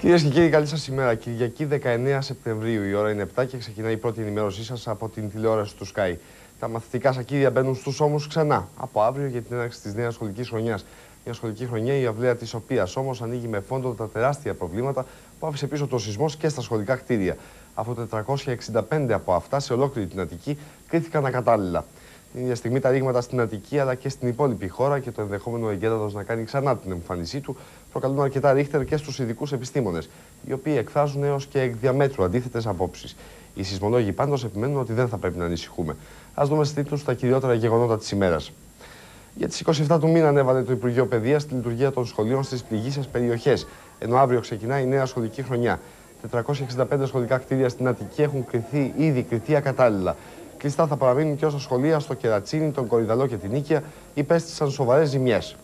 Κυρίες και κύριοι, καλή σας ημέρα. Κυριακή 19 Σεπτεμβρίου, η ώρα είναι 7 και ξεκινάει η πρώτη ενημέρωσή σας από την τηλεόραση του Sky. Τα μαθητικά σακίδια μπαίνουν στους ώμους ξανά από αύριο για την έναρξη της νέας σχολικής χρονιάς. Μια σχολική χρονιά, η αυλαία της οποίας όμως ανοίγει με φόντο τα τεράστια προβλήματα που άφησε πίσω το σεισμός και στα σχολικά κτίρια. Αφού 465 από αυτά σε ολόκληρη την Αττική κρίθηκαν ακατάλληλα. Την ίδια στιγμή τα ρήγματα στην Αττική αλλά και στην υπόλοιπη χώρα και το ενδεχόμενο εγκέρατος να κάνει ξανά την εμφάνισή του προκαλούν αρκετά ρίχτερ και στους ειδικούς επιστήμονες, οι οποίοι εκφράζουν έως και εκ διαμέτρου αντίθετες απόψεις. Οι σεισμολόγοι πάντως επιμένουν ότι δεν θα πρέπει να ανησυχούμε. Ας δούμε στις τίτλους τα κυριότερα γεγονότα της ημέρας. Για τις 27 του μήνα ανέβαλε το Υπουργείο Παιδείας τη λειτουργία των σχολείων στις πληγείσες περιοχές, ενώ αύριο ξεκινάει η νέα σχολική χρονιά. 465 σχολικά κτίρια στην Αττική έχουν ήδη κριθεί ακατάλληλα. Κλειστά θα παραμείνουν και όσα σχολεία στο Κερατσίνι, τον Κορυδαλό και την Νίκαια υπέστησαν σοβαρές ζημιές.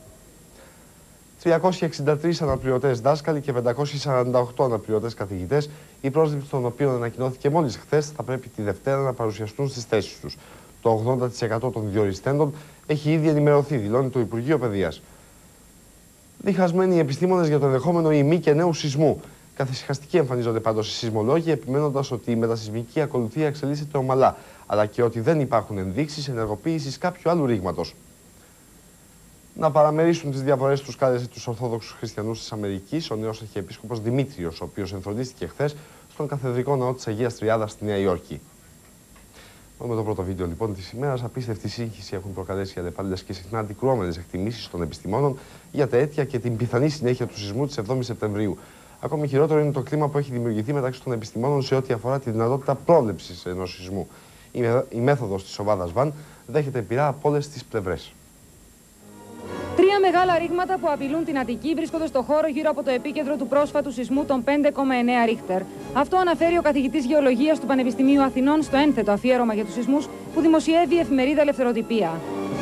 363 αναπληρωτές δάσκαλοι και 548 αναπληρωτές καθηγητές, η πρόσληψη των οποίων ανακοινώθηκε μόλις χθες, θα πρέπει τη Δευτέρα να παρουσιαστούν στις θέσεις τους. Το 80% των διοριστέντων έχει ήδη ενημερωθεί, δηλώνει το Υπουργείο Παιδείας. Διχασμένοι οι επιστήμονες για το ενδεχόμενο ημί και νέου σεισμού. Καθησυχαστικοί εμφανίζονται πάντως οι σεισμολόγοι, επιμένοντας ότι η μετασεισμική ακολουθία εξελίσσεται ομαλά, αλλά και ότι δεν υπάρχουν ενδείξεις ενεργοποίησης κάποιου άλλου ρήγματος. Να παραμερίσουν τις διαφορές τους κάλεσε τους Ορθόδοξους Χριστιανούς της Αμερικής ο νέος Αρχιεπίσκοπος Δημήτριος, ο οποίος ενθρονίστηκε χθες στον Καθεδρικό Ναό της Αγίας Τριάδας στη Νέα Υόρκη. Με το πρώτο βίντεο λοιπόν της ημέρας, απίστευτη σύγχυση έχουν προκαλέσει οι αλλεπάλληλες και συχνά αντικρουόμενες εκτιμήσεις των επιστημόνων για τα αίτια και την πιθανή συνέχεια του σεισμού της 7ης Σεπτεμβρίου. Ακόμη χειρότερο είναι το κλίμα που έχει δημιουργηθεί μεταξύ των επιστημόνων σε ό,τι αφορά τη δυνατότητα πρόβλεψης ενός σεισμού. Η μέθοδος της ομάδας Βαν δέχεται πειρά από όλες τις πλευρές. Τρία μεγάλα ρήγματα που απειλούν την Αττική βρίσκονται στο χώρο γύρω από το επίκεντρο του πρόσφατου σεισμού των 5,9 ρίχτερ. Αυτό αναφέρει ο καθηγητής Γεωλογίας του Πανεπιστημίου Αθηνών στο ένθετο αφιέρωμα για τους σεισμούς που δημοσιεύει η εφημερίδα Ελευθεροτυπία.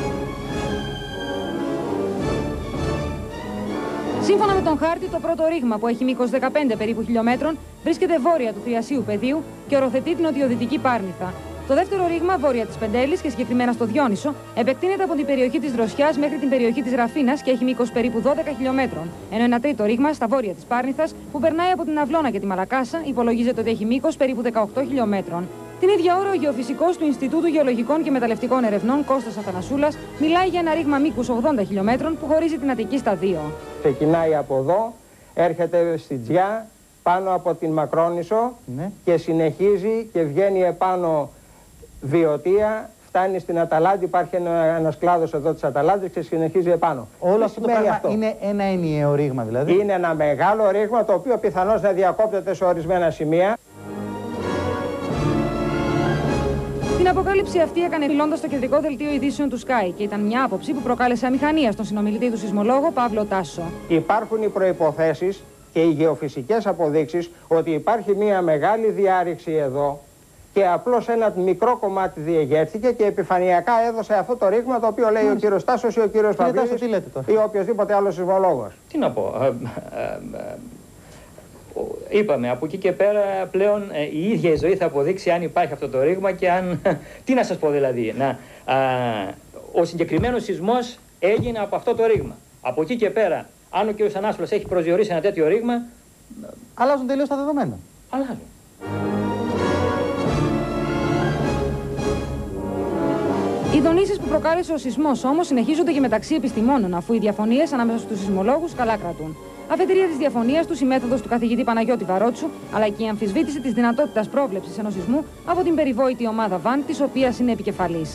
Σύμφωνα με τον χάρτη, το πρώτο ρήγμα, που έχει μήκος 15 περίπου χιλιόμετρων, βρίσκεται βόρεια του Θριασίου πεδίου και οροθετεί την νοτιοδυτική Πάρνηθα. Το δεύτερο ρήγμα, βόρεια της Πεντέλης και συγκεκριμένα στο Διόνυσο, επεκτείνεται από την περιοχή της Δροσιάς μέχρι την περιοχή της Ραφίνας και έχει μήκος περίπου 12 χιλιόμετρων. Ενώ ένα τρίτο ρήγμα, στα βόρεια της Πάρνηθας, που περνάει από την Αυλώνα και τη Μαλακάσα, υπολογίζεται ότι έχει μήκος περίπου 18 χιλιόμετρων. Την ίδια ώρα, ο γεωφυσικός του Ινστιτούτου Γεωλογικών και Μεταλλευτικών Ερευνών, Κώστας Αθανασούλας, μιλάει για ένα ρήγμα μήκους 80 χιλιόμετρων που χωρίζει την Αττική στα δύο. Ξεκινάει από εδώ, έρχεται στη Τζιά, πάνω από την Μακρόνησο και συνεχίζει και βγαίνει επάνω Βιωτία, φτάνει στην Αταλάντη, υπάρχει ένας κλάδος εδώ της Αταλάντης και συνεχίζει επάνω. Όλο αυτό το πράγμα είναι ένα ενιαίο ρήγμα δηλαδή? Είναι ένα μεγάλο ρήγμα το οποίο πιθανώς να διακόπτεται σε ορισμένα σημεία. Την αποκάλυψη αυτή έκανε μιλώντας στο κεντρικό δελτίο ειδήσεων του Sky και ήταν μια άποψη που προκάλεσε αμηχανία στον συνομιλητή του σεισμολόγο Παύλο Τάσο. Υπάρχουν οι προϋποθέσεις και οι γεωφυσικές αποδείξεις ότι υπάρχει μια μεγάλη διάρρηξη εδώ και απλώς ένα μικρό κομμάτι διεγέρθηκε και επιφανειακά έδωσε αυτό το ρήγμα το οποίο λέει ο κύριος Τάσος ή ο κύριος Παυλίδης ή οποιοδήποτε άλλος σεισμολόγος. Τι να πω. Είπαμε, από εκεί και πέρα πλέον η ίδια η ζωή θα αποδείξει αν υπάρχει αυτό το ρήγμα και αν... Τι να σας πω δηλαδή, ο συγκεκριμένος σεισμός έγινε από αυτό το ρήγμα. Από εκεί και πέρα, αν ο κ. Ανάσπλος έχει προσδιορίσει ένα τέτοιο ρήγμα... Αλλάζουν τελείως τα δεδομένα. Αλλάζουν. Οι δονήσεις που προκάλεσε ο σεισμός όμως συνεχίζονται και μεταξύ επιστημόνων, αφού οι διαφωνίες ανάμεσα στους σεισμολόγους καλά κρατούν. Αφετηρία της διαφωνίας τους η μέθοδος του καθηγητή Παναγιώτη Βαρότσου, αλλά και η αμφισβήτηση της δυνατότητας πρόβλεψης ενός σεισμού από την περιβόητη ομάδα Βαν, της οποίας είναι επικεφαλής.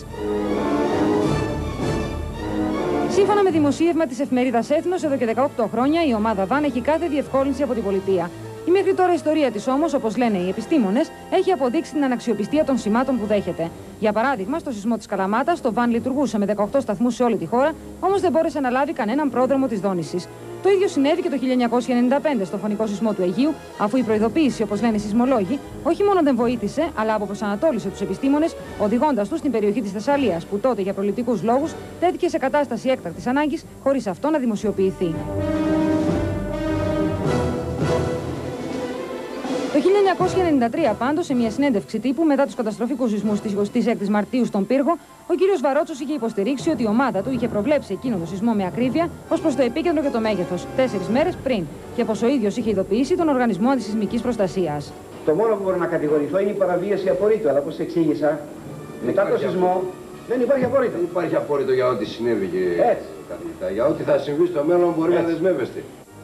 Σύμφωνα με δημοσίευμα της εφημερίδας Έθνος, εδώ και 18 χρόνια η ομάδα Βαν έχει κάθε διευκόλυνση από την πολιτεία. Η μέχρι τώρα ιστορία της όμως, όπως λένε οι επιστήμονες, έχει αποδείξει την αναξιοπιστία των σημάτων που δέχεται. Για παράδειγμα, στο σεισμό της Καλαμάτας, το Βαν λειτουργούσε με 18 σταθμούς σε όλη τη χώρα, όμως δεν μπόρεσε να λάβει κανέναν πρόδρομο της δόνησης. Το ίδιο συνέβη και το 1995 στο φωνικό σεισμό του Αιγείου, αφού η προειδοποίηση, όπως λένε οι σεισμολόγοι, όχι μόνο δεν βοήθησε, αλλά αποπροσανατόλισε τους επιστήμονες, οδηγώντας τους στην περιοχή της Θεσσαλίας, που τότε για προληπτικούς λόγους τέθηκε σε κατάσταση έκτακτης ανάγκης, χωρίς αυτό να δημοσιοποιηθεί. Το 1993, πάντως, σε μια συνέντευξη τύπου μετά τους καταστροφικούς σεισμούς της 26ης Μαρτίου στον Πύργο, ο κύριος Βαρότσος είχε υποστηρίξει ότι η ομάδα του είχε προβλέψει εκείνο το σεισμό με ακρίβεια ως προς το επίκεντρο και το μέγεθος 4 μέρες πριν και πως ο ίδιος είχε ειδοποιήσει τον Οργανισμό Αντισεισμικής Προστασίας. Το μόνο που μπορώ να κατηγορηθώ είναι η παραβίαση απορρίτου, αλλά όπως εξήγησα, μετά το σεισμό δεν υπάρχει απόρριτο. Δεν υπάρχει απόρριτο για ό,τι συνέβη, κύριε καθηγητά. Για ό,τι θα συμβεί στο μέλλον μπορεί να δεσμεύεστε.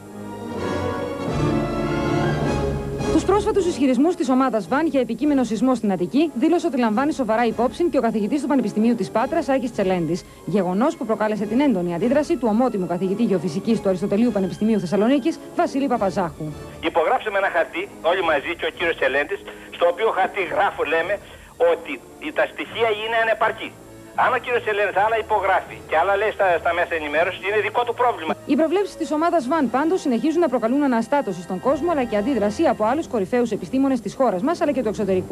Τους πρόσφατους ισχυρισμούς της ομάδας Βαν για επικείμενο σεισμό στην Αττική δήλωσε ότι λαμβάνει σοβαρά υπόψη και ο καθηγητής του Πανεπιστημίου της Πάτρας, Άκης Τσελέντης. Γεγονός που προκάλεσε την έντονη αντίδραση του ομότιμου καθηγητή γεωφυσικής του Αριστοτελείου Πανεπιστημίου Θεσσαλονίκης, Βασίλη Παπαζάχου. Υπογράψαμε ένα χαρτί, όλοι μαζί και ο κύριος Τσελέντης, στο οποίο χαρτί λέμε ότι τα στοιχεία είναι ανεπαρκή. Αν ο κύριος Τσελέντης άλλα υπογράφει και άλλα λέει στα μέσα ενημέρωσης, είναι δικό του πρόβλημα. Οι προβλέψεις της ομάδας Βαν πάντως συνεχίζουν να προκαλούν αναστάτωση στον κόσμο αλλά και αντίδραση από άλλους κορυφαίους επιστήμονες της χώρας μας αλλά και του εξωτερικού.